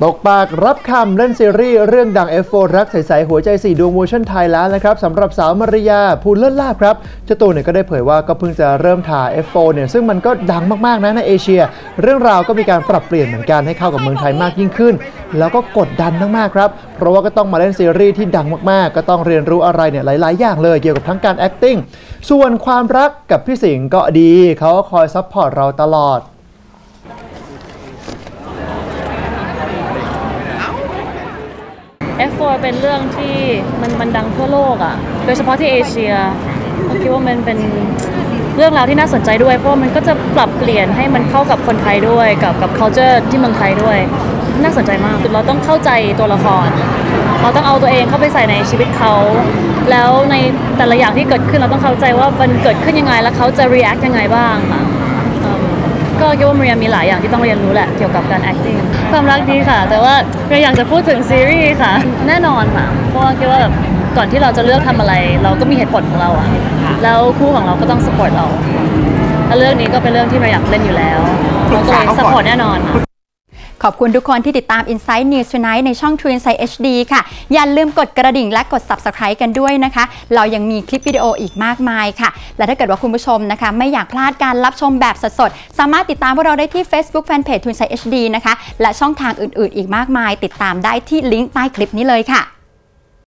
ตกปากรับคำเล่นซีรีส์เรื่องดัง F4 รักใสๆหัวใจ4ดวงเวอร์ชันไทยแล้วนะครับสำหรับสาวมาริยาภูลเลิศลาภครับเจ้าตัวเนี่ยก็ได้เผยว่าก็เพิ่งจะเริ่มถ่าย F4 เนี่ยซึ่งมันก็ดังมากๆนะในเอเชียเรื่องราวก็มีการปรับเปลี่ยนเหมือนกันให้เข้ากับเมืองไทยมากยิ่งขึ้นแล้วก็กดดันมากๆครับเพราะว่าก็ต้องมาเล่นซีรีส์ที่ดังมากๆก็ต้องเรียนรู้อะไรเนี่ยหลายๆอย่างเลยเกี่ยวกับทั้งการ acting ส่วนความรักกับพี่สิงห์ก็ดีเขาก็คอยซัพพอร์ตเราตลอด F4 เป็นเรื่องที่มันดังทั่วโลกอ่ะโดยเฉพาะที่เอเชียผมคิดว่ามันเป็นเรื่องราวที่น่าสนใจด้วยเพราะมันก็จะปรับเปลี่ยนให้มันเข้ากับคนไทยด้วยกับ culture ที่เมืองไทยด้วยน่าสนใจมากเราต้องเข้าใจตัวละครเราต้องเอาตัวเองเข้าไปใส่ในชีวิตเขาแล้วในแต่ละอย่างที่เกิดขึ้นเราต้องเข้าใจว่ามันเกิดขึ้นยังไงแล้วเขาจะ react ยังไงบ้างค่ะก็คิดว่ามาริยามีหลายอย่างที่ต้องเรียนรู้แหละเกี่ยวกับการ acting ความรักดีค่ะแต่ว่าเราอยากจะพูดถึงซีรีส์ค่ะแน่นอนค่ะเพราะว่าคิดว่าแบบก่อนที่เราจะเลือกทำอะไรเราก็มีเหตุผลของเราอะแล้วคู่ของเราก็ต้อง support เราแล้วเรื่องนี้ก็เป็นเรื่องที่เราอยากเล่นอยู่แล้วเราก็เลย support แน่นอนขอบคุณทุกคนที่ติดตาม Inside News Tonight ในช่อง True Insight HD ค่ะอย่าลืมกดกระดิ่งและกด Subscribe กันด้วยนะคะเรายังมีคลิปวิดีโออีกมากมายค่ะและถ้าเกิดว่าคุณผู้ชมนะคะไม่อยากพลาดการรับชมแบบสดๆสามารถติดตามพวกเราได้ที่ Facebook Fanpage True Insight HD นะคะและช่องทางอื่นๆอีกมากมายติดตามได้ที่ลิงก์ใต้คลิปนี้เลยค่ะ